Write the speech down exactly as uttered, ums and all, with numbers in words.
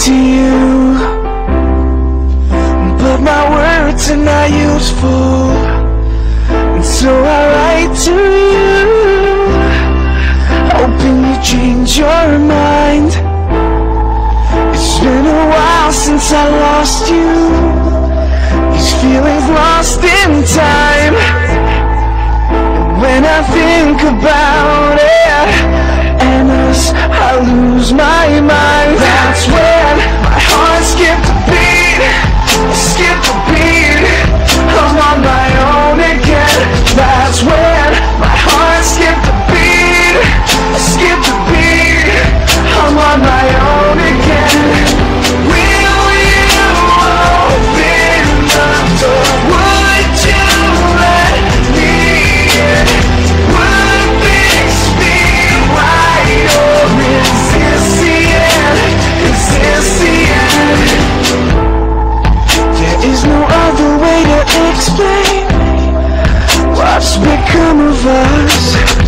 to you, but my words are not useful, and so I write to you, hoping you change your mind. It's been a while since I lost you, these feelings lost in time. And when I think about it and us, I lose my mind. That's when my heart skipped a beat, skipped a beat. I'm on my own again. That's when my heart skipped a beat, skipped a beat. I'm on my own again. Will you open the door? Would you let me in? Would things be right, or is this the end? Is this the end? There is no other way to explain what's become of us.